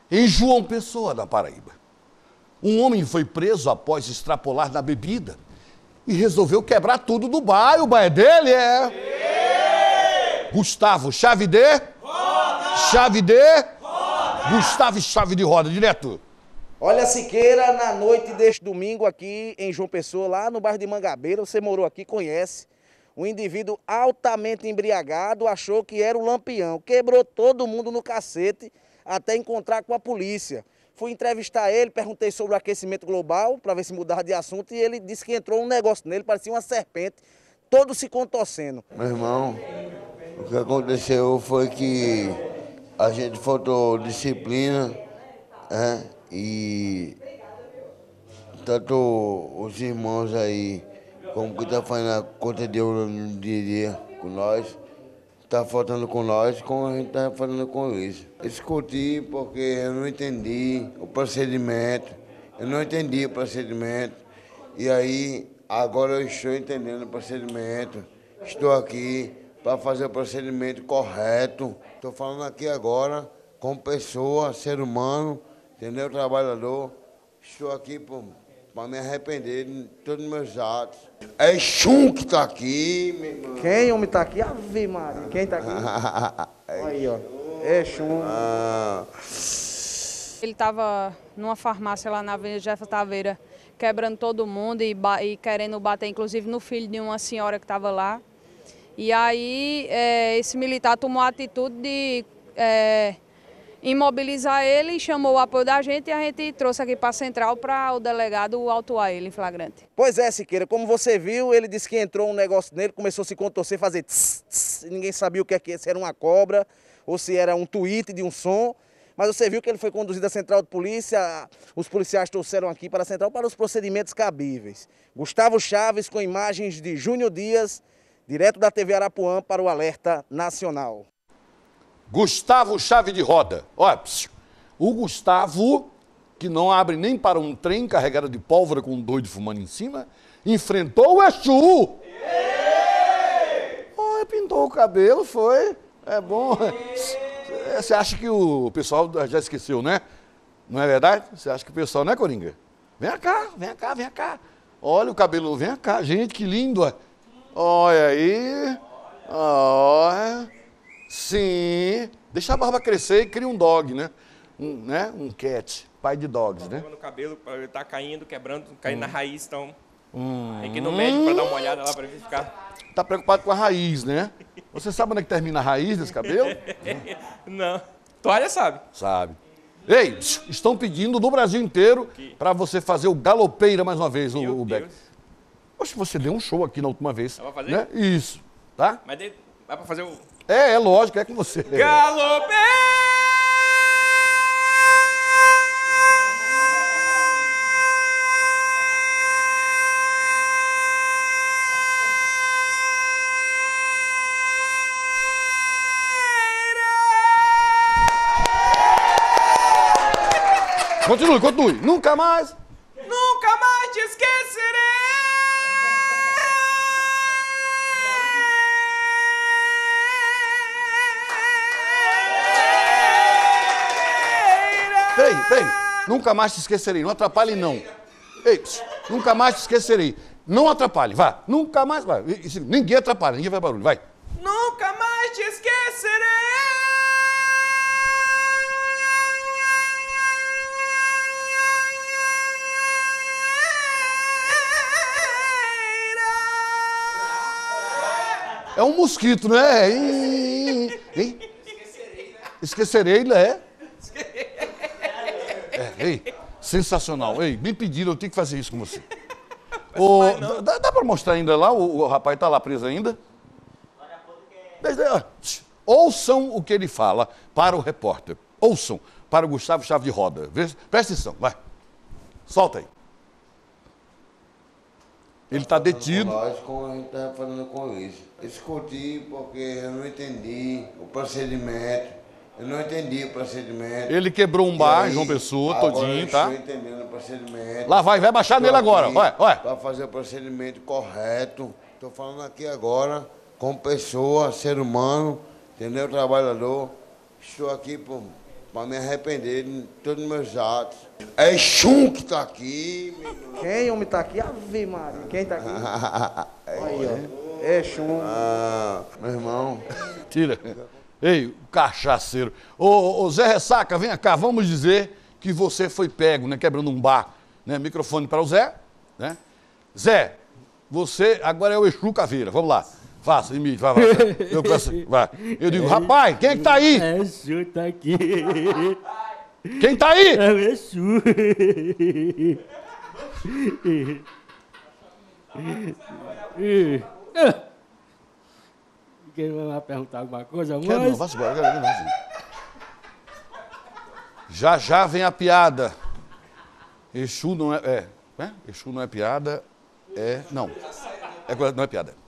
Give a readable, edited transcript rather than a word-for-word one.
Em João Pessoa, na Paraíba, um homem foi preso após extrapolar na bebida e resolveu quebrar tudo do bairro. O bairro dele é... Gustavo, chave de... Roda! Chave de... Roda! Gustavo, chave de roda, direto. Olha, Siqueira, na noite deste domingo aqui em João Pessoa, lá no bairro de Mangabeira, você morou aqui, conhece, um indivíduo altamente embriagado achou que era o Lampião, quebrou todo mundo no cacete até encontrar com a polícia. Fui entrevistar ele, perguntei sobre o aquecimento global, para ver se mudava de assunto, e ele disse que entrou um negócio nele, parecia uma serpente, todo se contorcendo. Meu irmão, o que aconteceu foi que a gente faltou disciplina, e tanto os irmãos aí, como que tá fazendo a conta de ouro no dia a dia com nós, tá faltando com nós, como a gente tá fazendo com isso. Escutei porque eu não entendi o procedimento, e aí agora eu estou entendendo o procedimento, estou aqui para fazer o procedimento correto. Estou falando aqui agora como pessoa, ser humano, entendeu? Trabalhador. Estou aqui para me arrepender de todos os meus atos. É Xum que está aqui, meu irmão. Quem homem está aqui? Ave Maria. Quem está aqui? Aí, ó. É Xum. Ele estava numa farmácia lá na Avenida Jefferson Taveira, quebrando todo mundo e querendo bater, inclusive, no filho de uma senhora que estava lá. E aí, esse militar tomou a atitude de imobilizar ele e chamou o apoio da gente, e a gente trouxe aqui para a central para o delegado autuar ele em flagrante. Pois é, Siqueira, como você viu, ele disse que entrou um negócio nele, começou a se contorcer, fazer tss, tss, e ninguém sabia o que é que, se era uma cobra ou se era um tweet de um som. Mas você viu que ele foi conduzido à central de polícia, os policiais trouxeram aqui para a central para os procedimentos cabíveis. Gustavo Chaves com imagens de Júnior Dias, direto da TV Arapuã para o Alerta Nacional. Gustavo Chave de Roda. Olha, o Gustavo, que não abre nem para um trem carregado de pólvora com um doido fumando em cima, enfrentou o Exu. Olha, pintou o cabelo, foi. É bom. Você acha que o pessoal já esqueceu, né? Não é verdade? Você acha que o pessoal, né, Coringa? Vem cá, vem cá, vem cá. Olha o cabelo, vem cá. Gente, que lindo. Olha aí. Olha. Sim. Deixa a barba crescer e cria um dog, né? Um cat, pai de dogs, né? No cabelo, ele tá caindo, quebrando, caindo na raiz, então... Tem que ir no médico para dar uma olhada lá para verificar. Tá preocupado com a raiz, né? Você sabe onde é que termina a raiz desse cabelo? Não. Toalha sabe. Sabe. Ei, estão pedindo no Brasil inteiro para você fazer o Galopeira mais uma vez, o Beck. Poxa, você deu um show aqui na última vez. Dá pra fazer? Né? Isso, tá? Mas dá pra fazer o... É lógico, é com você. Galopeira! Continue, continue. Nunca mais te esquecerei. Peraí. Nunca mais te esquecerei. Não atrapalhe, não. Ei, nunca mais te esquecerei. Não atrapalhe, vá. Nunca mais, vai. Ninguém atrapalha, ninguém faz barulho, vai. Nunca mais te esquecerei. É um mosquito, né? Esquecerei, né? Ei, sensacional. Ei, me pediram, eu tenho que fazer isso com você. Dá pra mostrar ainda lá? O rapaz tá lá preso ainda? Ouçam o que ele fala para o repórter. Ouçam para o Gustavo Chave de Roda. Presta atenção, vai. Solta aí. Ele está detido. Nós, como a gente está falando com isso. Escutei porque eu não entendi o procedimento. Ele quebrou um bar, João Pessoa, todinho, tá? Estou entendendo o procedimento. Lá vai baixar nele agora. Vai. Para fazer o procedimento correto. Estou falando aqui agora como pessoa, ser humano, entendeu? Trabalhador. Estou aqui para me arrepender de todos os meus atos. É Exu que tá aqui, meu irmão. Quem, homem, tá aqui? Ave Maria. Quem tá aqui? Aí, ó. É Exu. Meu irmão. Tira. Ei, o cachaceiro. Ô, Zé Ressaca, vem cá, vamos dizer que você foi pego, né, quebrando um bar. Né? Microfone para o Zé, né? Zé, você agora é o Exu Caveira, vamos lá. Faça, imite, vai. Vai. Eu digo, rapaz, quem é que tá aí? É, Exu tá aqui. Quem tá aí? É o Exu. Quem vai perguntar alguma coisa, Quer não, moço? vá embora. Já vem a piada. Exu não é... Exu não é piada, não. Não é piada.